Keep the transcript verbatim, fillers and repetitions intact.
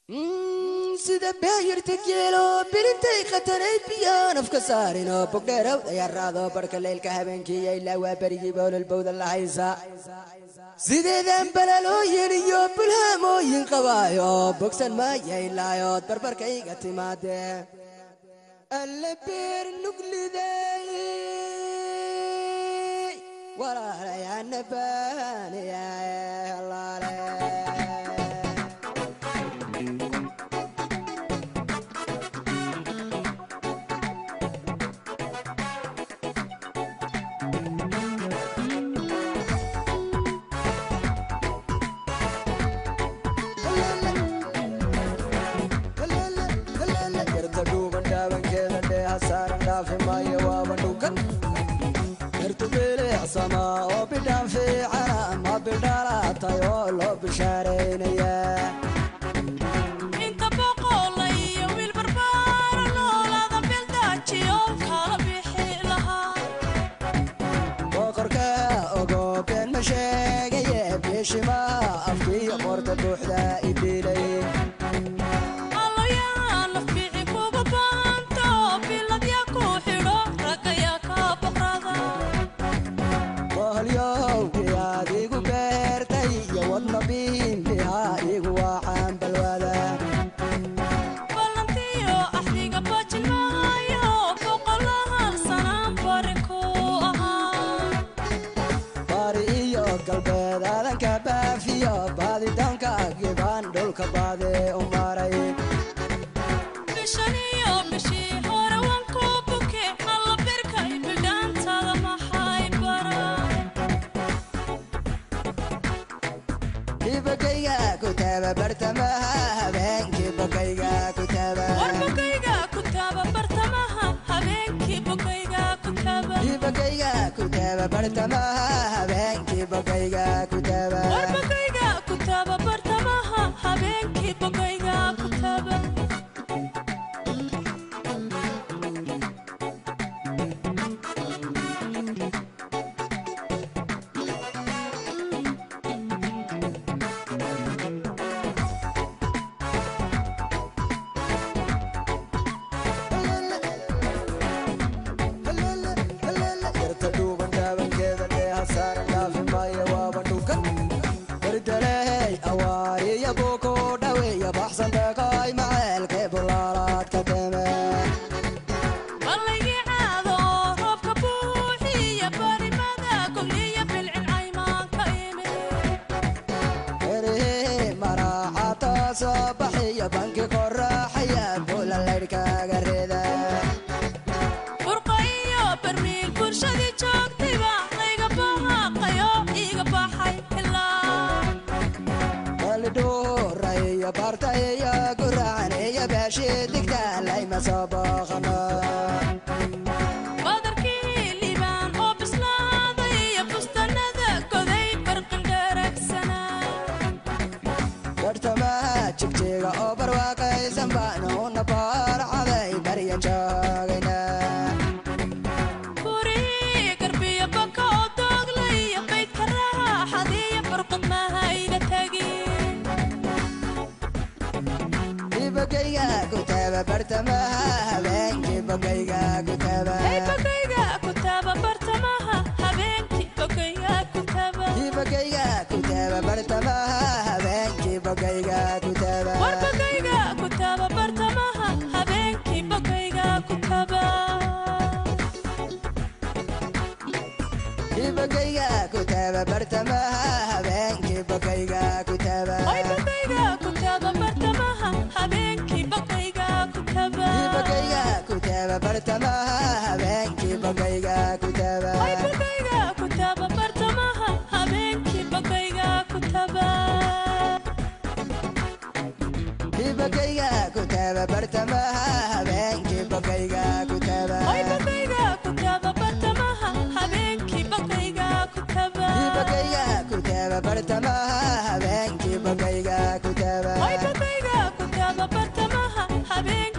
sida baayirta geelo birintay qatanay biyaan afka saarino bogdheerow dayaraado barka leylka habeenkii ilaa waa berigii boolal bowda la haysa sideedan balalooyin iyo bulhaamooyin qabaayo bogsan maaya ilaayood barbarkayga timaadee alla beer nugliday walaalayaana baaniyaaye allaale sama oo bidhaan fiicana ma bidhaalaatayoo loo bishaaraynaya inta boqolay iyo wiil barbaara noolaada bildaajiyo kala bixi lahaa boqorka ogo been ma sheegaye biishimaa afkii qorta buuxda idilay bartamaha habeenkii bokayga kutaba war bokayga kutaba bartamaha habeenkii bokayga kutaba bokayga kutaba bartamaha habeenkii bokayga kutaba war bokayga kutaba bartamaha habeenkii bokayga kutaba banki qoraxaya bulalayka gareda burqayo barmiil bulshadii joogtayba layga baaqayo iga baxay ilaa walidhooraya bartaya guraanaya baashi digta layma soo booqano badarkii liibaan oo bislaaday iyo bustanada goday barqan garagsana jigjiga oo barwaaqaysan baanu na baarcaday barya joogayna burii garbiya baka oo dooglay iyo baydka raaxadiiyo barqad mahayna tagin bokayga kutaba bartamaha habeenkii bokayga kutaba bokayga kutaba bartamaha habeenkii bokayga kutaba bokayga kutaba bartamaha habeenkii bokayga kutaba war bokayga kutaba bartamaha habeenkii bokayga kutaba bokayga kutaba bartamaha habeenkii bokayga kutaba bokayga kutaba bartamaha habeenkii bokayga kutaba bokayga kutaba bartamaha habeenkii bokayga kutaba bokayga kutaba bartamaha habeenkii bokayga kutaba bokayga kutaba bartamaha habeenkii bokayga kutaba bokayga kutaba bartamaha habeenkii bokayga kutaba bokayga kutaba bartamaha habeenkii bokayga kutaba bokayga kutaba bartamaha habeenkii